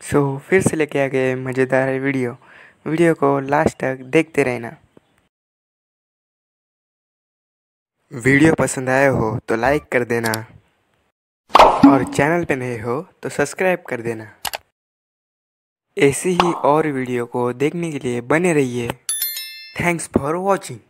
फिर से लेके आ गए मज़ेदार वीडियो को लास्ट तक देखते रहना। वीडियो पसंद आया हो तो लाइक कर देना और चैनल पे नए हो तो सब्सक्राइब कर देना। ऐसी ही और वीडियो को देखने के लिए बने रहिए। Thanks for watching.